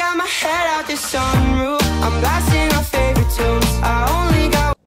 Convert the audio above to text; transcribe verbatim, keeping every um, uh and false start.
got my head out the sunroof. I'm blasting